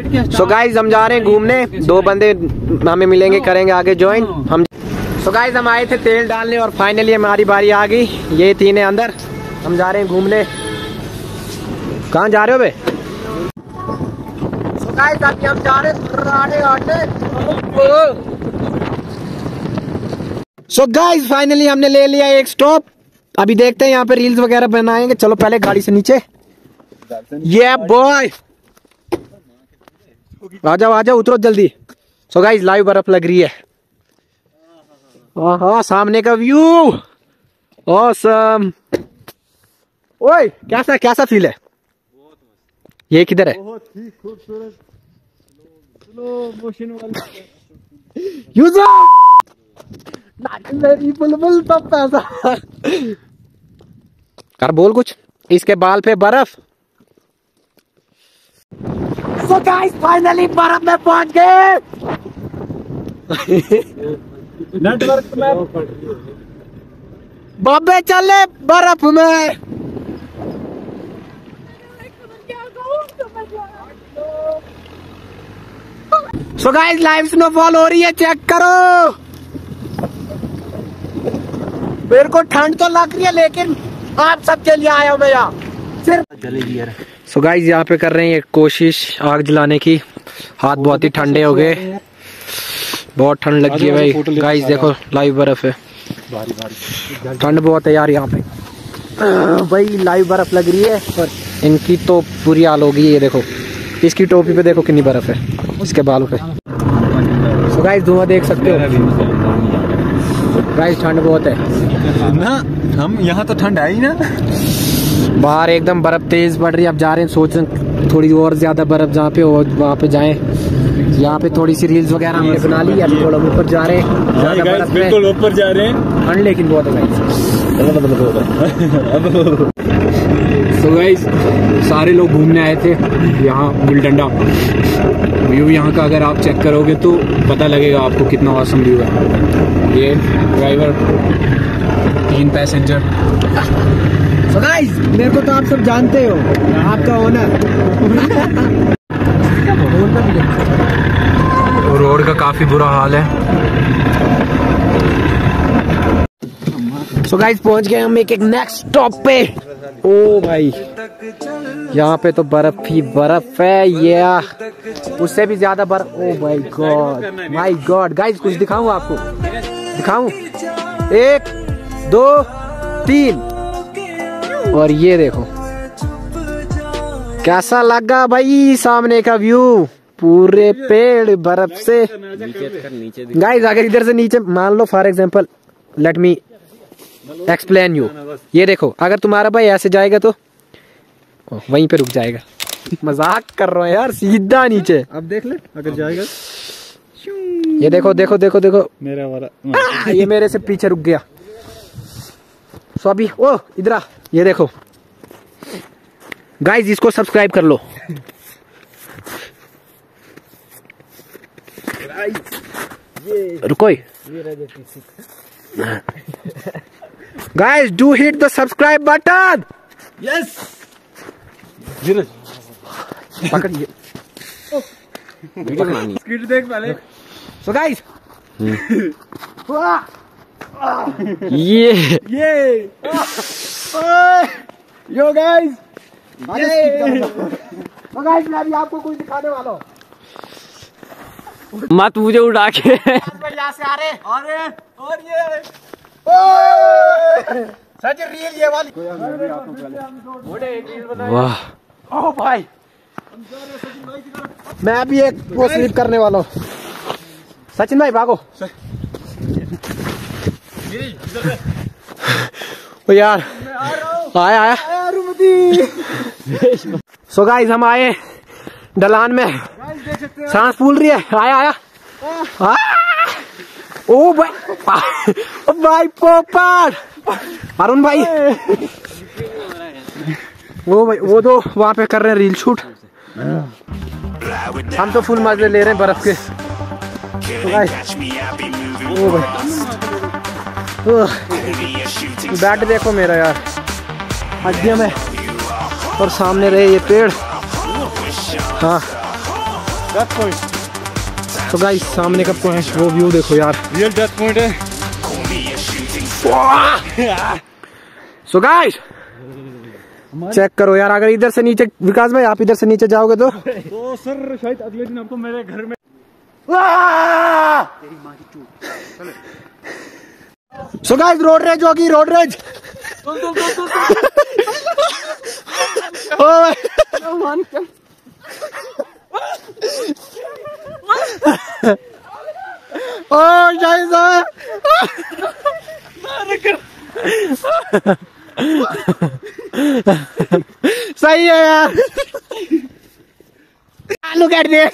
So guys हम जा रहे हैं घूमने, 2 बंदे हमें मिलेंगे, करेंगे आगे ज्वाइन हम। सो गाइज हम आए थे तेल डालने और फाइनली हमारी बारी आ गई। ये 3 है अंदर, हम जा रहे हैं घूमने। कहाँ जा रहे हो बे? सो गाइज अभी हम जा रहे हैं। सो गाइज फाइनली हमने ले लिया एक स्टॉप। अभी देखते हैं यहाँ पे रील्स वगैरह बनाएंगे। चलो पहले गाड़ी से नीचे। ये बॉय आ जाओ उतरो जल्दी। सो गाइस लाइव बर्फ लग रही है। हाँ सामने का व्यू ऑसम। ओए कैसा फील है? ये किधर है? बहुत ही खूबसूरत स्लो मोशन वाली यूजर मेरी बुलबुल तो पैसा कर बोल कुछ। इसके बाल पे बर्फ। So guys, finally बर्फ में पहुंच गए। नेटवर्क में बाबे चले बर्फ में। So guys, लाइव स्नोफॉल हो रही है, चेक करो। मेरे को ठंड तो लग रही है लेकिन आप सबके लिए आया हूं मैं यहाँ सिर्फ। सो गाइस यहाँ पे कर रहे हैं एक कोशिश आग जलाने की। हाथ बहुत ही ठंडे हो गए, बहुत ठंड लग गई है भाई। गाइस देखो लाइव बर्फ है, ठंड बहुत है यार यहाँ पे भाई। लाइव बर्फ लग रही है और इनकी तो पूरी हाल होगी। ये देखो इसकी टोपी पे देखो कितनी बर्फ है, इसके बालों पे। सो गाइस धुआं देख सकते हो। गाइस ठंड बहुत है ना, हम यहाँ तो ठंड आई ना। बाहर एकदम बर्फ तेज पड़ रही है। अब जा रहे हैं, सोच रहे हैं थोड़ी और ज्यादा बर्फ जहाँ पे हो वहाँ पे जाएं। यहाँ पे थोड़ी सी रील्स वगैरह हमने बना ली। अभी थोड़ा ऊपर जा रहे हैं, बिल्कुल ऊपर जा रहे हैं। ठंड लेकिन बहुत है सो गाइस सारे लोग घूमने आए थे यहाँ गुलडंडा। व्यू यहाँ का अगर आप चेक करोगे तो पता लगेगा आपको कितना औसम व्यू है। ये ड्राइवर, 3 पैसेंजर। So guys, मेरे को तो आप सब जानते हो, आपका ओनर। रोड का काफी बुरा हाल है। So guys पहुंच गए हम एक नेक्स्ट स्टॉप पे। ओ भाई यहाँ पे तो बर्फ ही बर्फ है, ये उससे भी ज्यादा बर्फ। ओ माय गॉड गाइस कुछ दिखाऊं आपको? दिखाऊं? 1 2 3 और ये देखो कैसा लगा भाई सामने का व्यू। पूरे पेड़ बर्फ से। गाइस अगर इधर से नीचे मान लो for example, let me explain you. ये देखो अगर तुम्हारा भाई ऐसे जाएगा तो वहीं पे रुक जाएगा। मजाक कर रहा हूँ यार, सीधा नीचे। अब देख ले अगर जाएगा। ये देखो देखो देखो देखो मेरा वाला ये मेरे से पीछे रुक गया। सो अभी ओ इधर आ, ये देखो गाइस इसको सब्सक्राइब कर लो। रुको guys do hit the subscribe button. Yes पकड़िए स्किट देख पहले। सो गाइस ये यो गाइस तो गाइस मैं अभी आपको कुछ दिखाने वाला हूँ। मत मुझे उड़ा के। यहाँ से आ रहे और ये सच रील ये वाली। वाह ओ भाई मैं अभी एक वो स्लिप करने वाला हूँ। सचिन भाई भागो। ओ यार आया सो गाइस हम आए ढलान में, सांस फूल रही है। आया ओ भाई पोपट अरुण भाई वो तो वहाँ पे कर रहे हैं रील शूट। हम तो फुल मजे ले रहे हैं बर्फ के। ओ भाई बैट देखो मेरा यार, हड्डियों में। और सामने रहे ये पेड़। हाँ डेथ पॉइंट। तो गाइस सामने का पॉइंट, वो व्यू देखो यार, रियल डेथ पॉइंट है। सो गाइस चेक करो यार, अगर इधर से नीचे, विकास भाई आप इधर से नीचे जाओगे तो सर शायद अगले दिन आपको मेरे घर में। सो गाइस रोड रेज होगी, रोड रेज। ओ सही है यार। Look at this.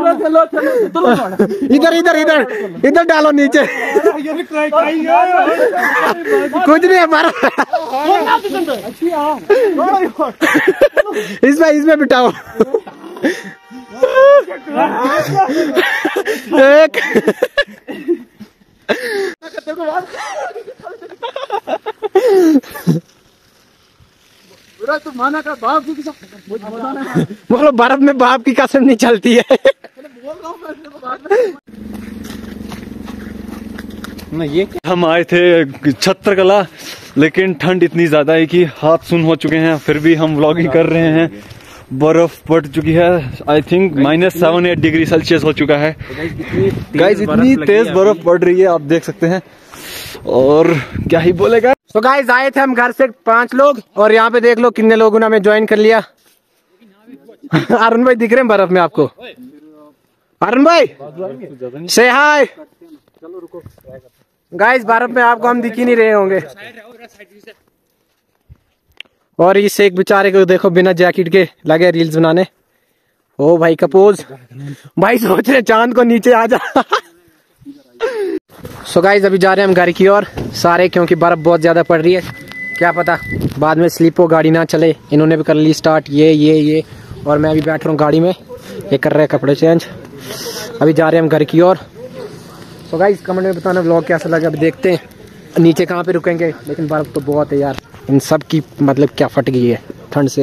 इधर इधर इधर इधर डालो नीचे। कुछ नहीं है हमारा। इसमें बिठाओ। एक बोलो बर्फ में बाप की कसम नहीं चलती है। ये हम आए थे छत्रकला, लेकिन ठंड इतनी ज्यादा है कि हाथ सुन हो चुके हैं, फिर भी हम व्लॉगिंग कर रहे हैं। बर्फ पड़ चुकी है, आई थिंक -7-8 डिग्री सेल्सियस हो चुका है। गाइस इतनी तेज बर्फ पड़ रही है, आप देख सकते हैं, और क्या ही बोलेगा। तो गाइस आए थे हम घर से 5 लोग, और यहाँ पे देख लो कितने लोगों ने हमें ज्वाइन कर लिया। अरुण भाई दिख रहे हैं बर्फ में आपको? अरुण भाई से हाय। गाइस बर्फ में आपको हम दिख ही नहीं रहे होंगे। और इस एक बेचारे को देखो बिना जैकेट के लगे रील्स बनाने। ओ भाई का पोज, भाई सोच रहे चांद को नीचे आ जा। सो गाइस अभी जा रहे हैं हम घर की ओर सारे, क्योंकि बर्फ बहुत ज्यादा पड़ रही है। क्या पता बाद में स्लीप हो, गाड़ी ना चले। इन्होंने भी कर ली स्टार्ट, ये और मैं भी बैठ रहा हूँ गाड़ी में। ये कर रहे हैं कपड़े चेंज। अभी जा रहे हैं हम घर की ओर। सो गाइस कमेंट में बताना व्लॉग कैसा लगा। अभी देखते हैं नीचे कहाँ पे रुकेंगे, लेकिन बर्फ तो बहुत है यार। इन सब की मतलब क्या फट गई है ठंड से।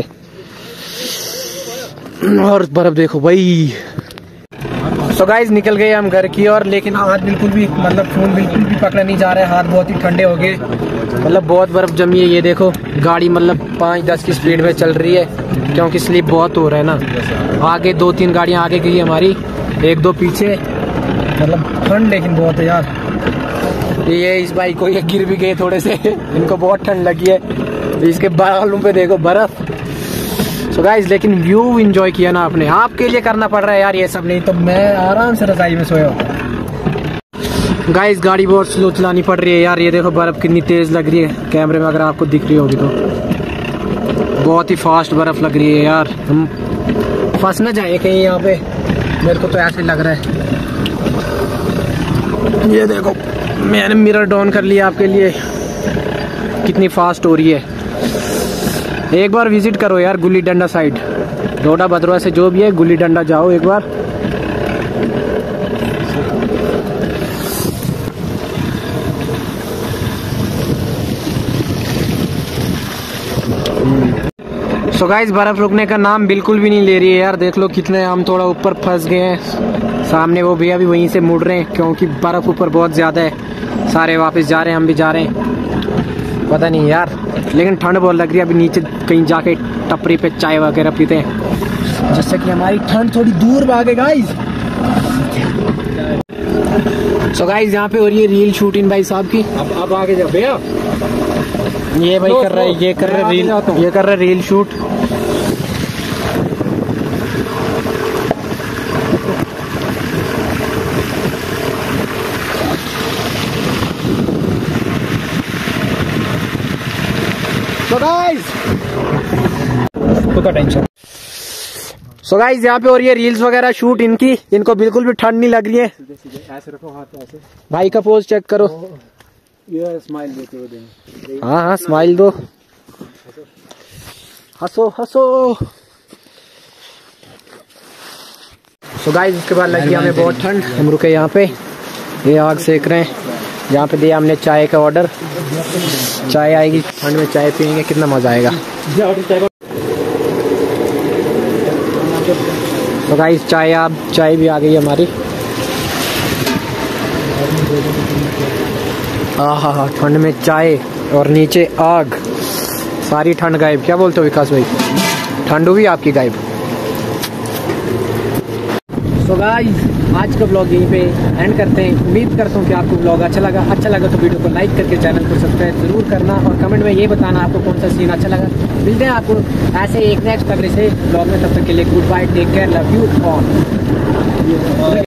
और बर्फ देखो भाई। सो गाइस निकल गए हम घर की ओर, लेकिन हाथ बिल्कुल भी मतलब फोन बिल्कुल भी पकड़ा नहीं जा रहा है। हाथ बहुत ही ठंडे हो गए, मतलब बहुत बर्फ जमी है। ये देखो गाड़ी मतलब 5-10 की स्पीड में चल रही है, क्योंकि स्लिप बहुत हो रहा है ना। आगे 2-3 गाड़ियां आगे गई हमारी, 1-2 पीछे। मतलब ठंड लेकिन बहुत है यार। ये इस भाई को ये गिर भी गए थोड़े से। इनको बहुत ठंड लगी है। इसके बालों पे देखो बर्फ। सो गाइस लेकिन व्यू एंजॉय किया ना आपने, आपके लिए करना पड़ रहा है यार ये सब, नहीं तो मैं आराम से रजाई में सोया होता। गाइस गाड़ी बहुत स्लो चलानी पड़ रही है यार। ये देखो बर्फ कितनी तेज लग रही है, कैमरे में अगर आपको दिख रही होगी तो बहुत ही फास्ट बर्फ लग रही है यार। हम फंस ना जाए कहीं यहाँ पे, मेरे को तो ऐसे लग रहा है। ये देखो मैंने मिरर डाउन कर लिया आपके लिए, कितनी फास्ट हो रही है। एक बार विजिट करो यार गुल्ली डंडा साइड, डोडा भद्रवा से जो भी है, गुल्ली डंडा जाओ एक बार। सो गाइस बर्फ रुकने का नाम बिल्कुल भी नहीं ले रही है यार। देख लो कितने हम थोड़ा ऊपर फंस गए हैं। सामने वो भैया भी वहीं से मुड़ रहे हैं, क्योंकि बर्फ ऊपर बहुत ज्यादा है। सारे वापस जा रहे हैं, हम भी जा रहे हैं। पता नहीं यार, लेकिन ठंड बहुत लग रही है। अभी नीचे कहीं जाके टपरी पे चाय वगैरह पीते हैं, जिससे कि हमारी ठंड थोड़ी दूर भागे गाइस। सो गाइस यहाँ पे हो रही है रील शूटिंग भाई साहब की। अब आगे जाओ भैया। ये भाई कर रहा है, ये कर रहा है रील शूट। सो गाइस यहाँ पे हो रही है रील्स वगैरह शूट इनकी। इनको बिल्कुल भी ठंड नहीं लग रही है। ऐसे रखो हाथ ऐसे। भाई का पोज चेक करो। ये स्माइल देते हुए। हाँ स्माइल दो, हंसो हंसो। सो गाइस उसके बाद लगी हमें बहुत ठंड। हम रुके यहाँ पे, ये आग सेक रहे हैं। यहाँ पे दिया हमने चाय का ऑर्डर। चाय आएगी, ठंड में चाय पियेंगे, कितना मजा आएगा। तो गाइस चाय भी आ गई हमारी। हाँ, ठंड में चाय और नीचे आग, सारी ठंड गायब। क्या बोलते हो विकास भाई, ठंड हुई आपकी गायब। तो गाइस आज का ब्लॉग यहीं पे एंड करते हैं। उम्मीद करता हूँ कि आपको ब्लॉग अच्छा लगा तो वीडियो को लाइक करके चैनल को सब्सक्राइब जरूर करना और कमेंट में ये बताना आपको कौन सा सीन अच्छा लगा। मिलते हैं आपको ऐसे एक नेक्स्ट तगड़े से ब्लॉग में, तब तक के लिए good bye, take care, love you all.